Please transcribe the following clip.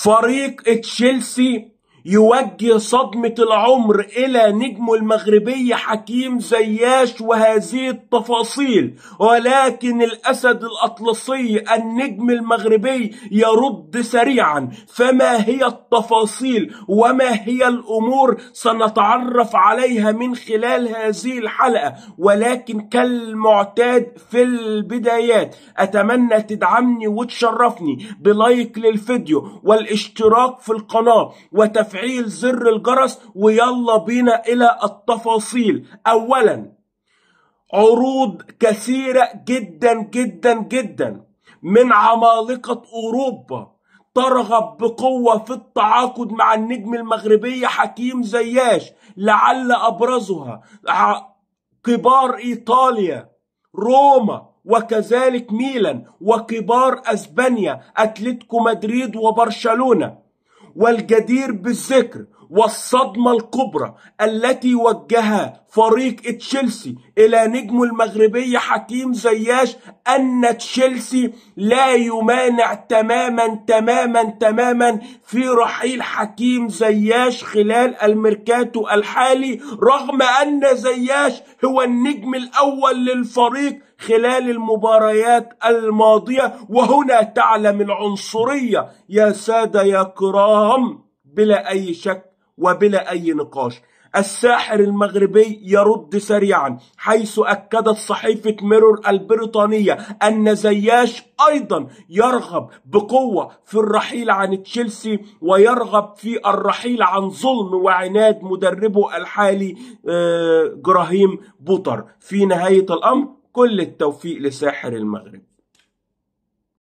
فريق تشيلسي يوجه صدمة العمر إلى نجمه المغربي حكيم زياش وهذه التفاصيل، ولكن الأسد الأطلسي النجم المغربي يرد سريعا. فما هي التفاصيل وما هي الأمور سنتعرف عليها من خلال هذه الحلقة، ولكن كالمعتاد في البدايات أتمنى تدعمني وتشرفني بلايك للفيديو والاشتراك في القناة وتفعيل زر الجرس، ويلا بينا إلى التفاصيل. أولا، عروض كثيرة جدا جدا جدا من عمالقة أوروبا ترغب بقوة في التعاقد مع النجم المغربي حكيم زياش، لعل أبرزها كبار إيطاليا روما وكذلك ميلان، وكبار أسبانيا أتلتيكو مدريد وبرشلونة. والجدير بالذكر والصدمة الكبرى التي وجهها فريق تشيلسي إلى نجمه المغربي حكيم زياش أن تشيلسي لا يمانع تماما في رحيل حكيم زياش خلال الميركاتو الحالي، رغم أن زياش هو النجم الأول للفريق خلال المباريات الماضية. وهنا تعلم العنصرية يا سادة يا كرام بلا أي شك وبلا أي نقاش. الساحر المغربي يرد سريعا، حيث أكدت صحيفة ميرور البريطانية أن زياش أيضا يرغب بقوة في الرحيل عن تشيلسي، ويرغب في الرحيل عن ظلم وعناد مدربه الحالي جراهيم بوتر. في نهاية الأمر كل التوفيق لساحر المغرب.